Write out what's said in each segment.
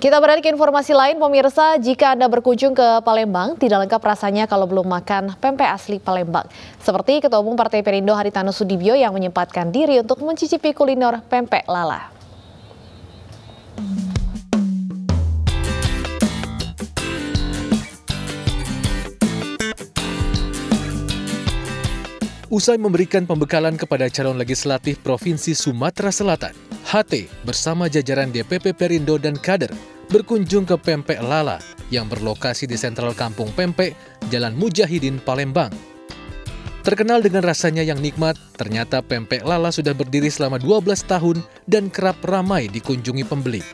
Kita beralih ke informasi lain, pemirsa. Jika Anda berkunjung ke Palembang, tidak lengkap rasanya kalau belum makan pempek asli Palembang. Seperti Ketua Umum Partai Perindo Haritanu Sudibyo yang menyempatkan diri untuk mencicipi kuliner pempek lala. Usai memberikan pembekalan kepada calon legislatif Provinsi Sumatera Selatan, HT bersama jajaran DPP Perindo dan kader berkunjung ke Pempek Lala yang berlokasi di Sentral Kampung Pempek, Jalan Mujahidin, Palembang. Terkenal dengan rasanya yang nikmat, ternyata Pempek Lala sudah berdiri selama 12 tahun dan kerap ramai dikunjungi pembeli.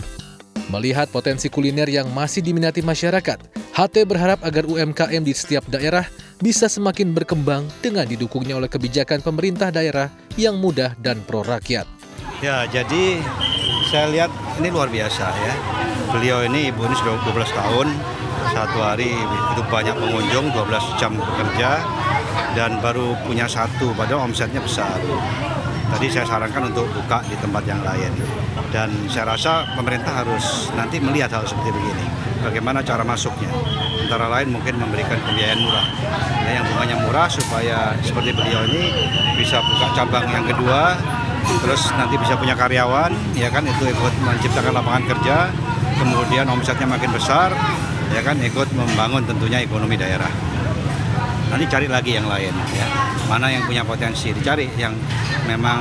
Melihat potensi kuliner yang masih diminati masyarakat, HT berharap agar UMKM di setiap daerah bisa semakin berkembang dengan didukungnya oleh kebijakan pemerintah daerah yang mudah dan pro rakyat. Ya, jadi saya lihat ini luar biasa ya. Beliau ini, ibu ini sudah 12 tahun, satu hari itu banyak pengunjung, 12 jam bekerja, dan baru punya satu, padahal omsetnya besar. Tadi saya sarankan untuk buka di tempat yang lain. Dan saya rasa pemerintah harus nanti melihat hal seperti begini. Bagaimana cara masuknya? Antara lain mungkin memberikan pembiayaan murah. Ya, yang bunganya murah supaya seperti beliau ini bisa buka cabang yang kedua, terus nanti bisa punya karyawan, ya kan, itu ikut menciptakan lapangan kerja, kemudian omsetnya makin besar, ya kan, ikut membangun tentunya ekonomi daerah. Nanti cari lagi yang lain, ya. Mana yang punya potensi, dicari yang memang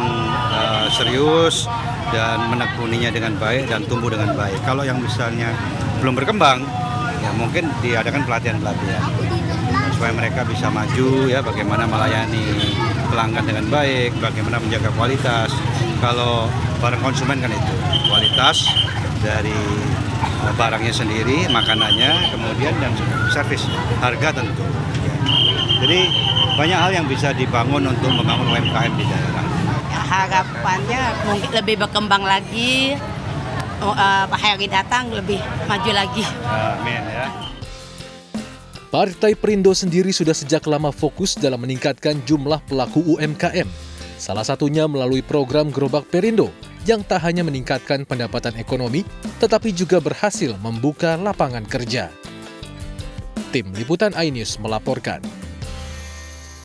serius dan menekuninya dengan baik dan tumbuh dengan baik. Kalau yang misalnya belum berkembang, ya mungkin diadakan pelatihan-pelatihan supaya mereka bisa maju, ya, bagaimana melayani pelanggan dengan baik, bagaimana menjaga kualitas. Kalau barang konsumen kan itu kualitas dari barangnya sendiri, makanannya, kemudian dan servis, harga tentu. Jadi banyak hal yang bisa dibangun untuk membangun UMKM di daerah. Harapannya mungkin lebih berkembang lagi, Pak Heri datang lebih maju lagi. Amin ya. Partai Perindo sendiri sudah sejak lama fokus dalam meningkatkan jumlah pelaku UMKM. Salah satunya melalui program Gerobak Perindo yang tak hanya meningkatkan pendapatan ekonomi, tetapi juga berhasil membuka lapangan kerja. Tim Liputan iNews melaporkan.